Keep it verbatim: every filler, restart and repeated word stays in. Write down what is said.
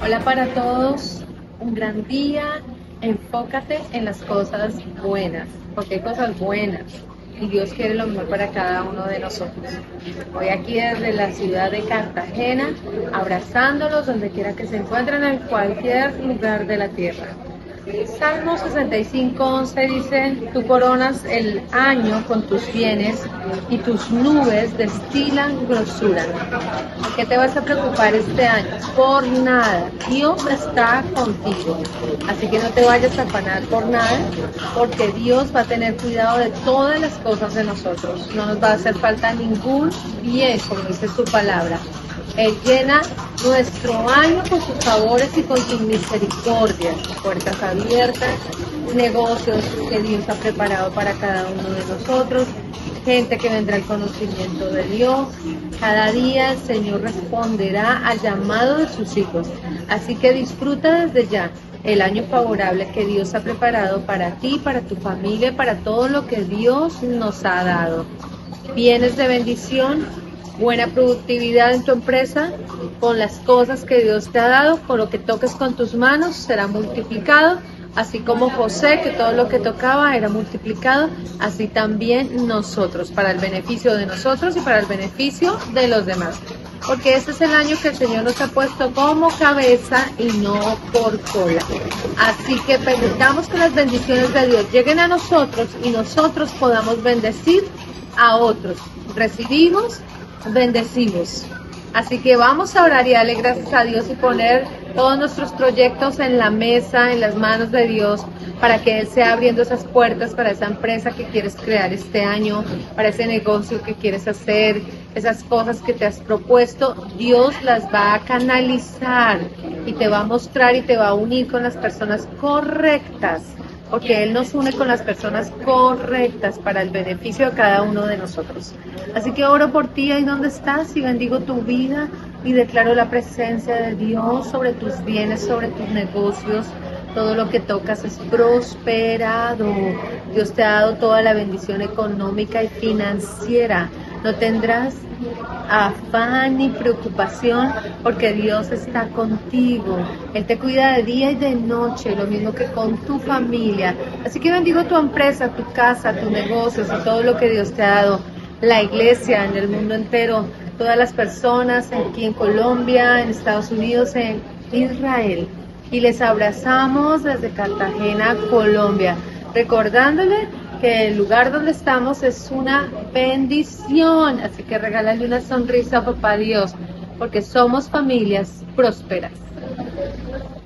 Hola para todos, un gran día. Enfócate en las cosas buenas, porque hay cosas buenas y Dios quiere lo mejor para cada uno de nosotros. Hoy aquí desde la ciudad de Cartagena, abrazándolos donde quiera que se encuentren en cualquier lugar de la tierra. Salmo sesenta y cinco, once dice: tú coronas el año con tus bienes y tus nubes destilan grosura. ¿Por qué te vas a preocupar este año? Por nada. Dios está contigo. Así que no te vayas a afanar por nada, porque Dios va a tener cuidado de todas las cosas de nosotros. No nos va a hacer falta ningún bien, como dice su palabra. Él llena nuestro año con sus favores y con sus misericordias, puertas abiertas, negocios que Dios ha preparado para cada uno de nosotros, gente que vendrá al conocimiento de Dios. Cada día el Señor responderá al llamado de sus hijos. Así que disfruta desde ya el año favorable que Dios ha preparado para ti, para tu familia, para todo lo que Dios nos ha dado. Bienes de bendición, buena productividad en tu empresa, con las cosas que Dios te ha dado, con lo que toques con tus manos será multiplicado, así como José, que todo lo que tocaba era multiplicado, así también nosotros, para el beneficio de nosotros y para el beneficio de los demás. Porque este es el año que el Señor nos ha puesto como cabeza y no por cola. Así que permitamos que las bendiciones de Dios lleguen a nosotros y nosotros podamos bendecir a otros. Recibimos, bendecimos. Así que vamos a orar y darle gracias a Dios y poner todos nuestros proyectos en la mesa, en las manos de Dios, para que Él sea abriendo esas puertas para esa empresa que quieres crear este año, para ese negocio que quieres hacer, esas cosas que te has propuesto. Dios las va a canalizar y te va a mostrar y te va a unir con las personas correctas, porque Él nos une con las personas correctas para el beneficio de cada uno de nosotros. Así que oro por ti ahí donde estás y bendigo tu vida y declaro la presencia de Dios sobre tus bienes, sobre tus negocios. Todo lo que tocas es prosperado. Dios te ha dado toda la bendición económica y financiera. No tendrás afán ni preocupación porque Dios está contigo. Él te cuida de día y de noche, lo mismo que con tu familia. Así que bendigo tu empresa, tu casa, tus negocios y todo lo que Dios te ha dado. La iglesia en el mundo entero, todas las personas aquí en Colombia, en Estados Unidos, en Israel. Y les abrazamos desde Cartagena, Colombia, recordándole que el lugar donde estamos es una bendición. Así que regálale una sonrisa a Papá Dios, porque somos familias prósperas.